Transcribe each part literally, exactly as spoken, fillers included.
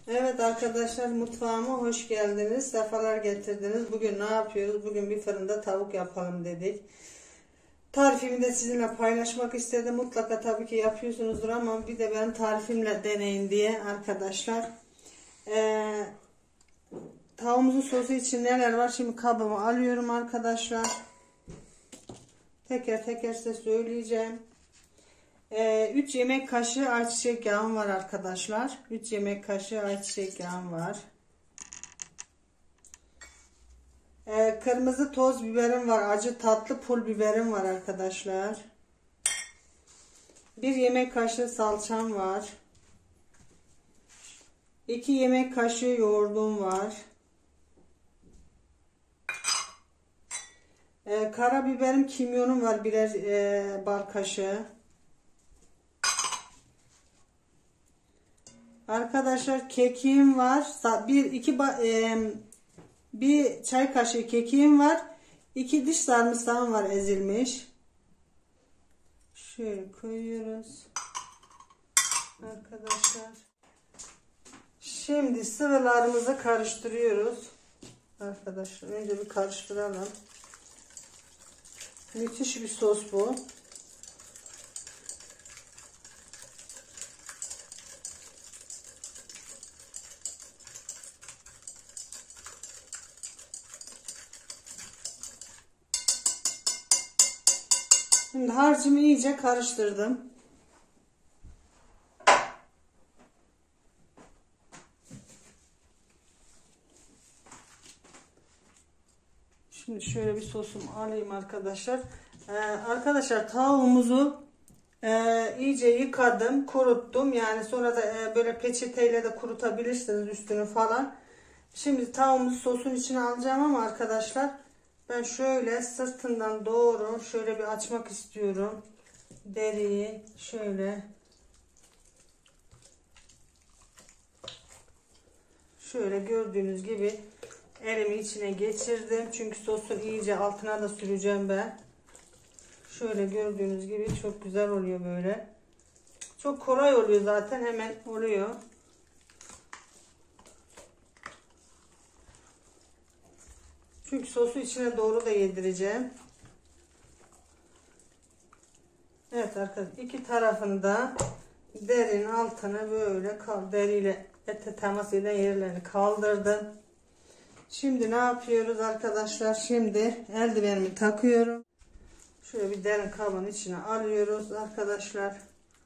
Evet arkadaşlar, mutfağıma hoş geldiniz. Sefalar getirdiniz. Bugün ne yapıyoruz? Bugün bir fırında tavuk yapalım dedik. Tarifimi de sizinle paylaşmak istedim. Mutlaka tabii ki yapıyorsunuzdur ama bir de ben tarifimle deneyin diye arkadaşlar. Ee, tavuğumuzun sosu için neler var? Şimdi kabımı alıyorum arkadaşlar. Teker teker size söyleyeceğim. Ee, üç yemek kaşığı ayçiçek yağım var arkadaşlar. üç yemek kaşığı ayçiçek yağım var. Ee, kırmızı toz biberim var. Acı tatlı pul biberim var arkadaşlar. bir yemek kaşığı salçam var. iki yemek kaşığı yoğurdum var. Ee, karabiberim, kimyonum var birer e, bal kaşığı. Arkadaşlar kekiğim var. Bir iki e, bir çay kaşığı kekiğim var. iki diş sarımsağım var ezilmiş. Şöyle koyuyoruz. Arkadaşlar. Şimdi sıvılarımızı karıştırıyoruz. Arkadaşlar önce bir karıştıralım. Müthiş bir sos bu. Şimdi harcımı iyice karıştırdım. Şimdi şöyle bir sosumu alayım arkadaşlar. Ee, arkadaşlar tavuğumuzu e, iyice yıkadım, kuruttum. Yani sonra da e, böyle peçeteyle de kurutabilirsiniz üstünü falan. Şimdi tavuğumuzu sosun içine alacağım ama arkadaşlar ben şöyle sırtından doğru şöyle bir açmak istiyorum. Deriyi şöyle şöyle gördüğünüz gibi elimi içine geçirdim. Çünkü sosun iyice altına da süreceğim ben. Şöyle gördüğünüz gibi çok güzel oluyor böyle. Çok kolay oluyor zaten, hemen oluyor. Çünkü sosu içine doğru da yedireceğim. Evet arkadaşlar, iki tarafını da derin altına böyle deriyle ete temas eden yerlerini kaldırdım. Şimdi ne yapıyoruz arkadaşlar? Şimdi eldivenimi takıyorum. Şöyle bir derin kabın içine alıyoruz arkadaşlar.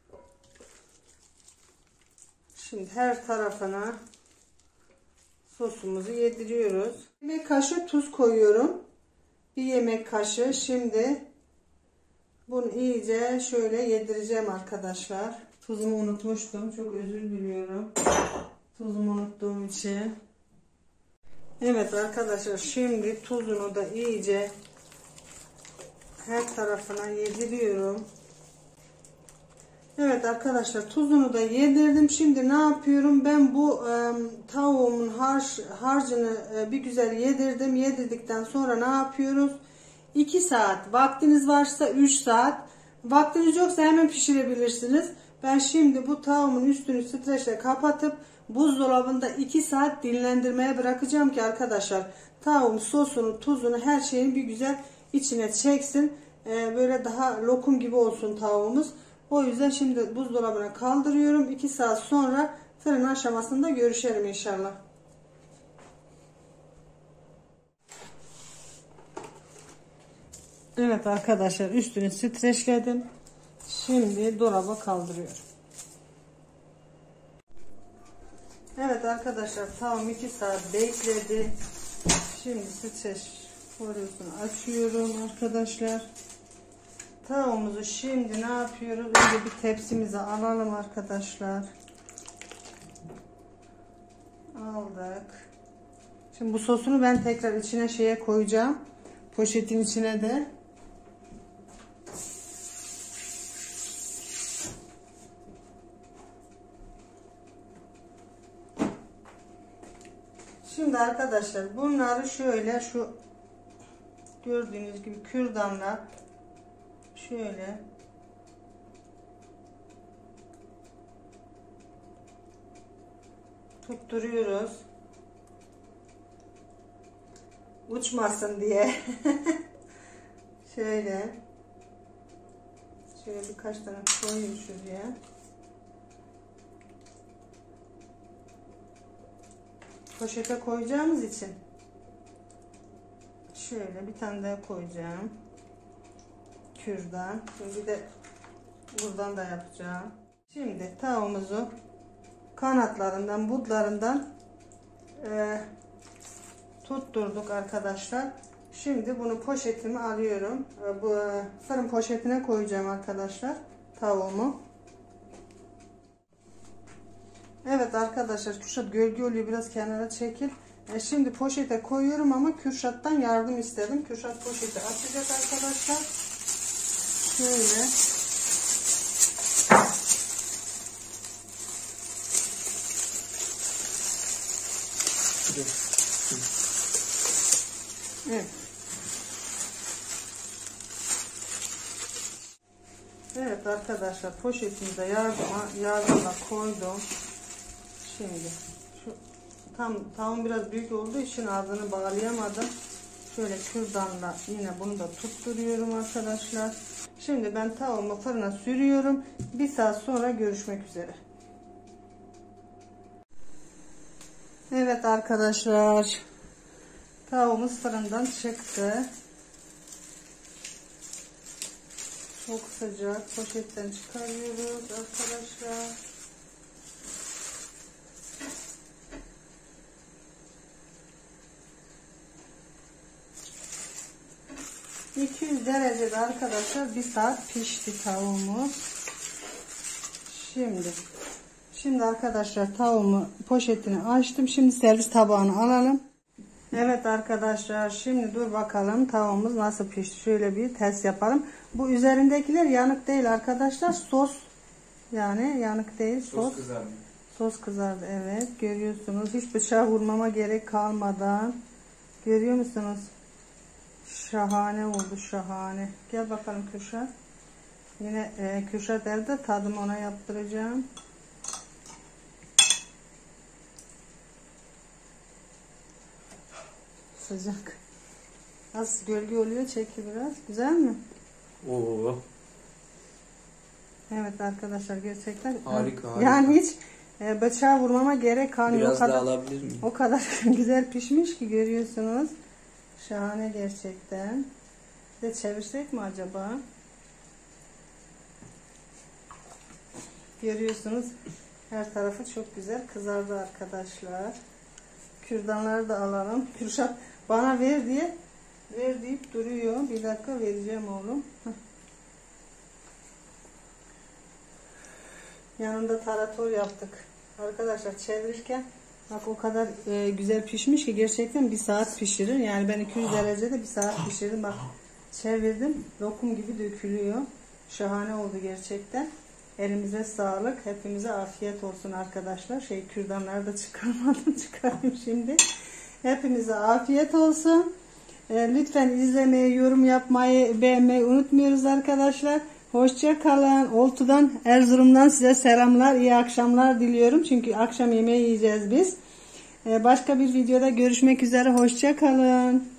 Şimdi her tarafına sosumuzu yediriyoruz. Bir yemek kaşığı tuz koyuyorum. Bir yemek kaşığı. Şimdi bunu iyice şöyle yedireceğim arkadaşlar. Tuzumu unutmuştum. Çok özür diliyorum. Tuzumu unuttuğum için. Evet arkadaşlar, şimdi tuzunu da iyice her tarafına yediriyorum. Evet arkadaşlar, tuzunu da yedirdim. Şimdi ne yapıyorum? Ben bu e, tavuğumun harç, harcını e, bir güzel yedirdim. Yedirdikten sonra ne yapıyoruz? iki saat. Vaktiniz varsa üç saat. Vaktiniz yoksa hemen pişirebilirsiniz. Ben şimdi bu tavuğumun üstünü streçle kapatıp buzdolabında iki saat dinlendirmeye bırakacağım ki arkadaşlar tavuğum sosunu, tuzunu, her şeyini bir güzel içine çeksin. Ee, böyle daha lokum gibi olsun tavuğumuz. O yüzden şimdi buzdolabına kaldırıyorum. iki saat sonra fırın aşamasında görüşelim inşallah. Evet arkadaşlar, üstünü streçledim. Şimdi dolaba kaldırıyorum. Evet arkadaşlar, tavuğum iki saat bekledi. Şimdi streç borusunun açıyorum arkadaşlar. Tavuğumuzu şimdi ne yapıyoruz? Önce bir tepsimize alalım arkadaşlar. Aldık. Şimdi bu sosunu ben tekrar içine şeye koyacağım. Poşetin içine de. Şimdi arkadaşlar bunları şöyle şu gördüğünüz gibi kürdanla şöyle tutturuyoruz. Uçmasın diye. Şöyle. Şöyle birkaç tane koyayım şuraya. Poşete koyacağımız için şöyle bir tane daha koyacağım. Kürdan. Bir de buradan da yapacağım. Şimdi tavuğumuzu kanatlarından, budlarından e, tutturduk arkadaşlar. Şimdi bunu poşetime alıyorum. E, bu e, fırın poşetine koyacağım arkadaşlar tavuğumu. Evet arkadaşlar, Kürşat gölge oluyor, biraz kenara çekil. E, şimdi poşete koyuyorum ama Kürşat'tan yardım istedim. Kürşat poşeti açacak arkadaşlar. Şöyle. Evet. Evet arkadaşlar, poşetimize yardıma yardımla koydum. Şimdi şu tam tavuğum biraz büyük olduğu için ağzını bağlayamadım. Şöyle kürdanla yine bunu da tutturuyorum arkadaşlar. Şimdi ben tavuğumu fırına sürüyorum. Bir saat sonra görüşmek üzere. Evet arkadaşlar, tavuğumuz fırından çıktı. Çok sıcak. Poşetten çıkarıyoruz arkadaşlar. iki yüz derecede arkadaşlar bir saat pişti tavuğumuz. Şimdi şimdi arkadaşlar tavuğumu poşetini açtım. Şimdi servis tabağını alalım. Evet arkadaşlar, şimdi dur bakalım tavuğumuz nasıl pişti. Şöyle bir test yapalım. Bu üzerindekiler yanık değil arkadaşlar. Sos, yani yanık değil. Sos, sos kızardı. Sos kızardı, evet. Görüyorsunuz. Hiç bıçağı vurmama gerek kalmadan. Görüyor musunuz? Şahane oldu, şahane. Gel bakalım Kürşat. Yine e, Kürşat elde, tadımı ona yaptıracağım. Sıcak. Az gölge oluyor, çeki biraz. Güzel mi? Oo. Evet arkadaşlar, gerçekten harika, harika. Yani hiç e, bıçağı vurmama gerek kalmıyor. Biraz o kadar, daha alabilir miyim? O kadar güzel pişmiş ki görüyorsunuz. Şahane gerçekten. De çevirsek mi acaba? Görüyorsunuz, her tarafı çok güzel kızardı arkadaşlar. Kürdanları da alalım. Kürşat bana ver diye ver deyip duruyor. Bir dakika, vereceğim oğlum. Heh. Yanında tarator yaptık. Arkadaşlar çevirirken bak o kadar e, güzel pişmiş ki gerçekten bir saat pişirir. Yani ben iki yüz derecede bir saat pişirdim. Bak çevirdim. Lokum gibi dökülüyor. Şahane oldu gerçekten. Elimize sağlık. Hepimize afiyet olsun arkadaşlar. Şey, kürdanları da çıkarmadım. Çıkarayım şimdi. Hepimize afiyet olsun. E, lütfen izlemeyi, yorum yapmayı, beğenmeyi unutmuyoruz arkadaşlar. Hoşça kalın. Oltu'dan, Erzurum'dan size selamlar. İyi akşamlar diliyorum. Çünkü akşam yemeği yiyeceğiz biz. E, başka bir videoda görüşmek üzere. Hoşça kalın.